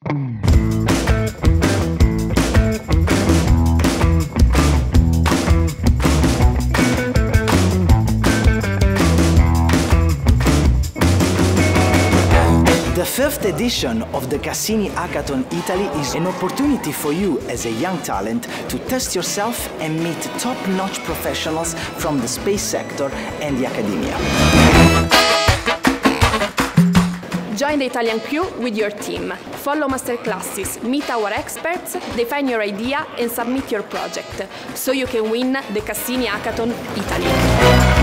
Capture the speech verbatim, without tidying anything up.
The fifth edition of the CASSINI Hackathon Italy is an opportunity for you as a young talent to test yourself and meet top-notch professionals from the space sector and the academia. Join the Italian crew with your team. Follow masterclasses, meet our experts, define your idea and submit your project, so you can win the CASSINI Hackathon Italy.